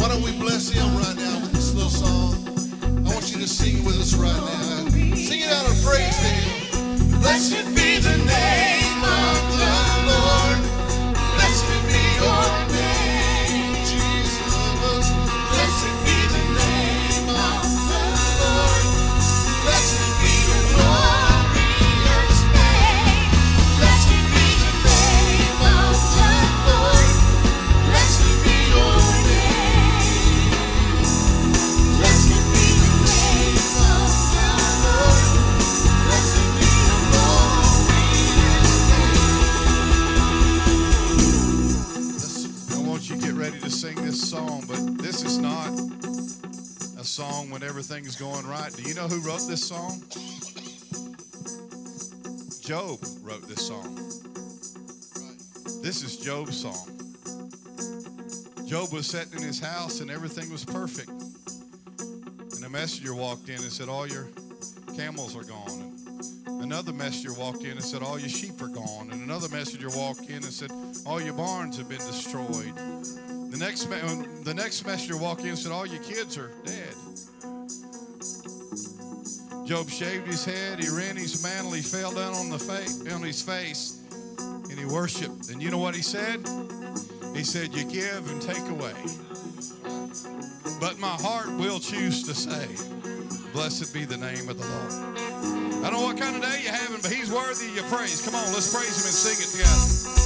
Why don't we bless him right now with this little song? I want you to sing it with us right now. Sing it out of praise to him. Blessed be the name of the Lord. Blessed be your name, Jesus. Blessed be the name of the Lord. Blessed be your glorious name. Blessed be the name of the Lord. Blessed be your name. Blessed be the name of the Lord. Blessed be your glorious name. I want you to get ready to sing this song, but this is not a song when everything's going right. Do you know who wrote this song? Job wrote this song. This is Job's song. Job was sitting in his house and everything was perfect. And a messenger walked in and said, all your camels are gone. And another messenger walked in and said, all your sheep are gone. And another messenger walked in and said, all your barns have been destroyed. The next messenger walked in and said, all your kids are dead. Job shaved his head, he rent his mantle, he fell down on his face, and he worshiped. And you know what he said? He said, you give and take away. But my heart will choose to say, blessed be the name of the Lord. I don't know what kind of day you're having, but he's worthy of your praise. Come on, let's praise him and sing it together.